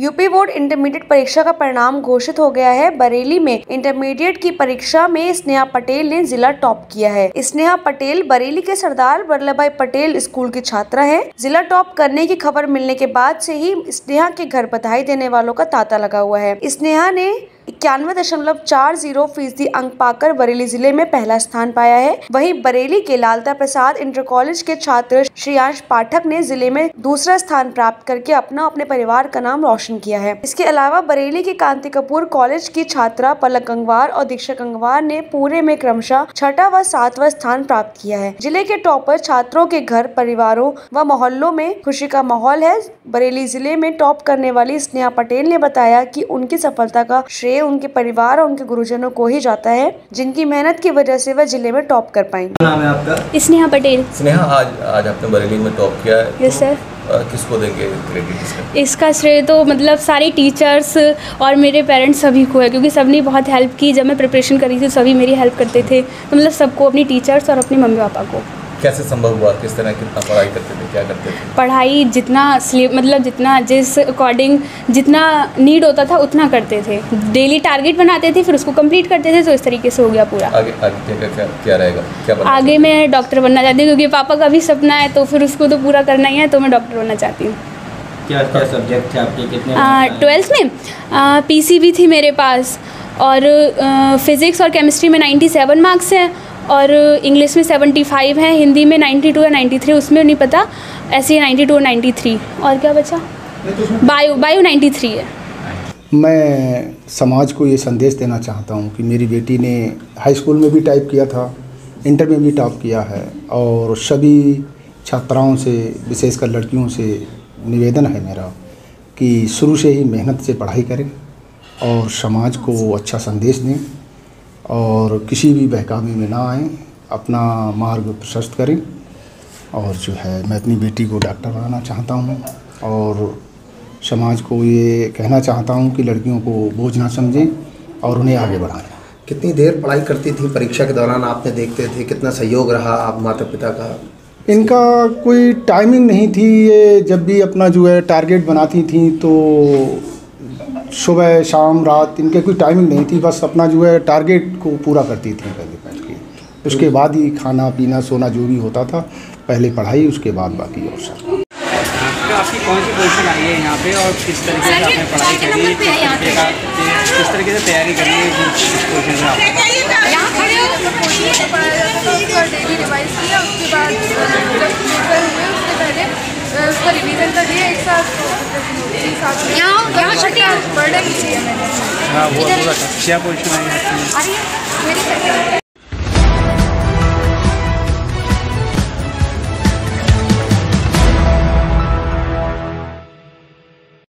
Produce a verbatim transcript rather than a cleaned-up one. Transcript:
UP board intermediate परीक्षा का परिणाम घोषित हो गया है। बरेली में इंटरमीडिएट की परीक्षा में स्नेहा पटेल ने जिला टॉप किया है। स्नेहा पटेल बरेली के सरदार वल्लभ भाई पटेल स्कूल की छात्रा है। जिला टॉप करने की खबर मिलने के बाद से ही स्नेहा के घर बधाई देने वालों का तांता लगा हुआ है। स्नेहा ने इक्यानवे दशमलव चार जीरो फीसदी अंक पाकर बरेली जिले में पहला स्थान पाया है। वहीं बरेली के लालता प्रसाद इंटर कॉलेज के छात्र श्रेयांश पाठक ने जिले में दूसरा स्थान प्राप्त करके अपना अपने परिवार का नाम रोशन किया है। इसके अलावा बरेली की कांति कपूर कॉलेज की छात्रा पलक गंगवार और दीक्षा गंगवार ने पूरे में क्रमशः छठा व सातवां स्थान प्राप्त किया है। जिले के टॉपर छात्रों के घर परिवारों व मोहल्लों में खुशी का माहौल है। बरेली जिले में टॉप करने वाली स्नेहा पटेल ने बताया कि उनकी सफलता का श्रेय उनके परिवार और उनके गुरुजनों को ही जाता है, जिनकी मेहनत की वजह से वह जिले में टॉप कर पाएंगे। क्या नाम है आपका? स्नेहा पटेल। स्नेहा, आज आज आपने बरेली में टॉप किया है। Yes sir. किसको देंगे क्रेडिट इसका? इसका श्रेय तो मतलब सारे टीचर्स और मेरे पेरेंट्स सभी को है, क्योंकि सबने बहुत हेल्प की। जब मैं प्रिपरेशन कर रही थी सभी मेरी हेल्प करते थे, तो मतलब सबको, अपनी टीचर्स और अपने मम्मी पापा को। कैसे संभव हुआ? किस तरह कितना पढ़ाई करते थे, क्या करते थे? पढ़ाई जितना मतलब जितना जिस अकॉर्डिंग जितना नीड होता था उतना करते थे। डेली टारगेट बनाते थे, फिर उसको कंप्लीट करते थे, तो इस तरीके से हो गया पूरा। आगे आगे क्या क्या, क्या रहेगा? क्या बनना? आगे मैं डॉक्टर बनना चाहती हूँ, क्योंकि पापा का भी सपना है, तो फिर उसको तो पूरा करना ही है, तो मैं डॉक्टर बनना चाहती हूँ। क्या क्या सब्जेक्ट थे आपके? कितने? ट्वेल्थ में पीसीबी थी मेरे पास, और फिज़िक्स और केमिस्ट्री में नाइन्टी सेवन मार्क्स हैं, और इंग्लिश में सेवेंटी फाइव है, हिंदी में नाइन्टी टू या नाइन्टी थ्री, उसमें नहीं पता, ऐसे ही नाइन्टी टू और नाइन्टी थ्री। और क्या बचा? बायो बायो नाइन्टी थ्री है। मैं समाज को ये संदेश देना चाहता हूँ कि मेरी बेटी ने हाई स्कूल में भी टाइप किया था, इंटर में भी टॉप किया है, और सभी छात्राओं से, विशेषकर लड़कियों से निवेदन है मेरा कि शुरू से ही मेहनत से पढ़ाई करें और समाज को अच्छा संदेश दें, और किसी भी बहकावे में ना आएँ, अपना मार्ग प्रशस्त करें। और जो है मैं अपनी बेटी को डॉक्टर बनाना चाहता हूँ, और समाज को ये कहना चाहता हूँ कि लड़कियों को बोझ ना समझें और उन्हें आगे बढ़ाएं। कितनी देर पढ़ाई करती थी परीक्षा के दौरान? आपने देखते थे कितना सहयोग रहा आप माता पिता का? इनका कोई टाइमिंग नहीं थी। ये जब भी अपना जो है टारगेट बनाती थी तो सुबह शाम रात, इनके कोई टाइमिंग नहीं थी, बस अपना जो है टारगेट को पूरा करती थी पहले बैठ के। उसके बाद ही खाना पीना सोना जो भी होता था, पहले पढ़ाई, उसके बाद बाकी और सब। तो आपकी कौन सी पोजीशन आई है यहाँ पे, और किस तरीके से आपने पढ़ाई करी है, किस तरीके से तैयारी करी है इस पोजीशन में? आप यहाँ खड़े हो तो पोजीशन से पढ़ाया जाता था, उसका डेली रिवाइज किया, उसके बाद जब पेपर हुए उससे पहले उसका रिवीजन कर लिया एक साथ। यहाँ छठा बर्थडे भी किया मैंने। हाँ, वो पूरा क्या पोजीशन आई है? मेरी